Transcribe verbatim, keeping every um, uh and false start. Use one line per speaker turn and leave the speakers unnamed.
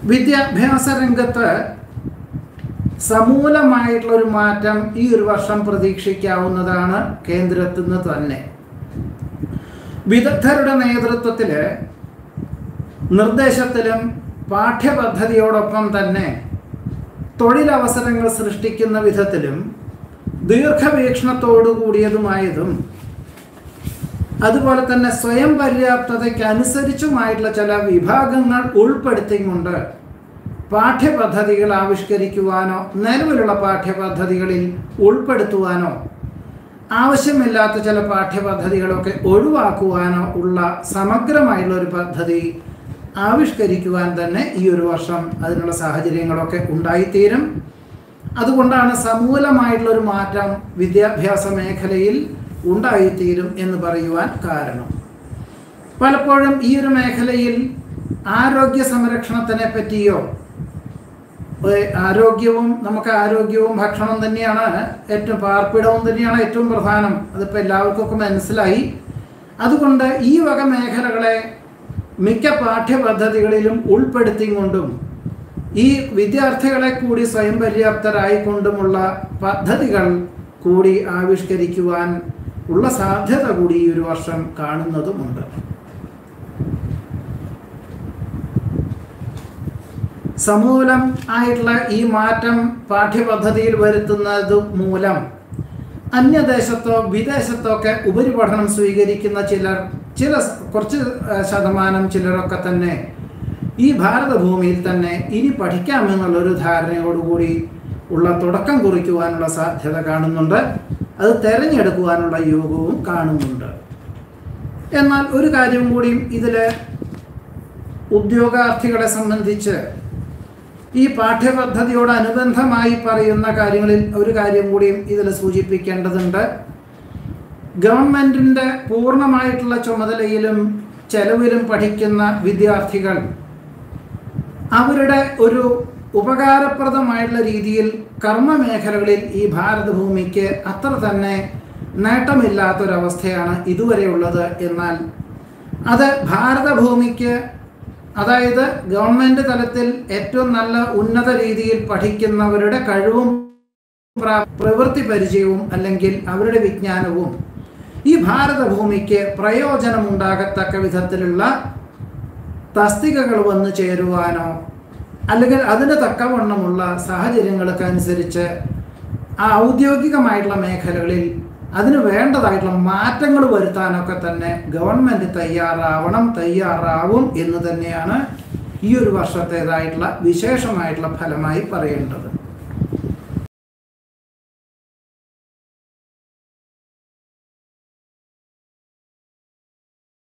വിദ്യാഭ്യാസ രംഗത്ത് സമൂലമായിട്ടുള്ളൊരു മാറ്റം ഈ ഒരു വർഷം പ്രതീക്ഷിക്കാവുന്നതാണ് കേന്ദ്രത്തിൽ നിന്ന് തന്നെ. വിദഗ്ധരുടെ നേതൃത്വത്തിൽ നിർദ്ദേശത്തിലും പാഠ്യപദ്ധതിയോടൊപ്പം തന്നെ തൊഴിലവസരങ്ങൾ സൃഷ്ടിക്കുന്ന വിധത്തിലും ദീർഘവീക്ഷണത്തോടു കൂടിയതുമായതും അതുപോലെ തന്നെ സ്വയം പര്യാപ്തതയ്ക്ക് അനുസരിച്ചുമായിട്ടുള്ള ചില വിഭാഗങ്ങൾ ഉൾപ്പെടുത്തിക്കൊണ്ട് പാഠ്യപദ്ധതികൾ ആവിഷ്കരിക്കുവാനോ നിലവിലുള്ള പാഠ്യപദ്ധതികളിൽ ഉൾപ്പെടുത്തുവാനോ ആവശ്യമില്ലാത്ത ചില പാഠ്യപദ്ധതികളൊക്കെ ഒഴിവാക്കുവാനോ ഉള്ള സമഗ്രമായിട്ടുള്ള ഒരു പദ്ധതി ആവിഷ്കരിക്കുവാൻ തന്നെ ഈ ഒരു വർഷം അതിനുള്ള സാഹചര്യങ്ങളൊക്കെ ഉണ്ടായിത്തീരും. അതുകൊണ്ടാണ് സമൂലമായിട്ടുള്ളൊരു മാറ്റം വിദ്യാഭ്യാസ മേഖലയിൽ ഉണ്ടായിത്തീരും എന്ന് പറയുവാൻ കാരണം. പലപ്പോഴും ഈ ഒരു മേഖലയിൽ ആരോഗ്യ സംരക്ഷണത്തിനെ പറ്റിയോ, ആരോഗ്യവും നമുക്ക് ആരോഗ്യവും ഭക്ഷണം തന്നെയാണ് ഏറ്റവും, പാർപ്പിടവും തന്നെയാണ് ഏറ്റവും പ്രധാനം. അതിപ്പോൾ എല്ലാവർക്കും മനസ്സിലായി. അതുകൊണ്ട് ഈ വക മേഖലകളെ മിക്ക പാഠ്യപദ്ധതികളിലും ഉൾപ്പെടുത്തിക്കൊണ്ടും ഈ വിദ്യാർത്ഥികളെ കൂടി സ്വയം പര്യാപ്തരായിക്കൊണ്ടുമുള്ള പദ്ധതികൾ കൂടി ആവിഷ്കരിക്കുവാൻ ഉള്ള സാധ്യത കൂടി ഈ ഒരു വർഷം കാണുന്നതുമുണ്ട്. സമൂലം ആയിട്ടുള്ള ഈ മാറ്റം പാഠ്യപദ്ധതിയിൽ വരുത്തുന്നത് മൂലം അന്യദേശത്തോ വിദേശത്തോ ഒക്കെ ഉപരിപഠനം സ്വീകരിക്കുന്ന ചിലർ, ചില കുറച്ച് ശതമാനം ചിലരൊക്കെ തന്നെ ഈ ഭാരതഭൂമിയിൽ തന്നെ ഇനി പഠിക്കാമെന്നുള്ളൊരു ധാരണയോടുകൂടി ഉള്ള തുടക്കം കുറിക്കുവാനുള്ള സാധ്യത കാണുന്നുണ്ട്. അത് തിരഞ്ഞെടുക്കുവാനുള്ള യോഗവും കാണുന്നുണ്ട്. എന്നാൽ ഒരു കാര്യം കൂടിയും ഇതിൽ ഉദ്യോഗാർത്ഥികളെ സംബന്ധിച്ച് ഈ പാഠ്യപദ്ധതിയോടനുബന്ധമായി പറയുന്ന കാര്യങ്ങളിൽ ഒരു കാര്യം കൂടിയും ഇതിൽ സൂചിപ്പിക്കേണ്ടതുണ്ട്. ഗവൺമെൻറ്റിൻ്റെ പൂർണ്ണമായിട്ടുള്ള ചുമതലയിലും ചെലവിലും പഠിക്കുന്ന വിദ്യാർത്ഥികൾ അവരുടെ ഒരു ഉപകാരപ്രദമായിട്ടുള്ള രീതിയിൽ കർമ്മമേഖലകളിൽ ഈ ഭാരതഭൂമിക്ക് അത്ര തന്നെ നേട്ടമില്ലാത്തൊരവസ്ഥയാണ് ഇതുവരെയുള്ളത്. എന്നാൽ അത് ഭാരതഭൂമിക്ക്, അതായത് ഗവൺമെൻറ് തലത്തിൽ ഏറ്റവും നല്ല ഉന്നത രീതിയിൽ പഠിക്കുന്നവരുടെ കഴിവും പ്രവൃത്തി പരിചയവും അല്ലെങ്കിൽ അവരുടെ വിജ്ഞാനവും ഈ ഭാരതഭൂമിക്ക് പ്രയോജനമുണ്ടാകത്തക്ക വിധത്തിലുള്ള തസ്തികകൾ വന്നു ചേരുവാനോ അല്ലെങ്കിൽ അതിന് തക്കവണ്ണമുള്ള സാഹചര്യങ്ങൾക്ക് അനുസരിച്ച് ആ ഔദ്യോഗികമായിട്ടുള്ള മേഖലകളിൽ അതിന് വേണ്ടതായിട്ടുള്ള മാറ്റങ്ങൾ വരുത്താനൊക്കെ തന്നെ ഗവൺമെൻറ് തയ്യാറാവണം, തയ്യാറാവും എന്ന് തന്നെയാണ് ഈ ഒരു വർഷത്തേതായിട്ടുള്ള വിശേഷമായിട്ടുള്ള ഫലമായി പറയേണ്ടത്.